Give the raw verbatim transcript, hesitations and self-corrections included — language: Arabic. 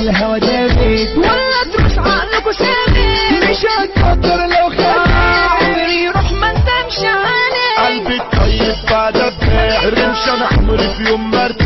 الهوا دافت ولا تروح عقلكوا ثابت، مش هتقدر لو خدت عمري يروح ما ندمش عليه. قلبي الطيب بعد البيع رمش انا حمري في يوم مرتاح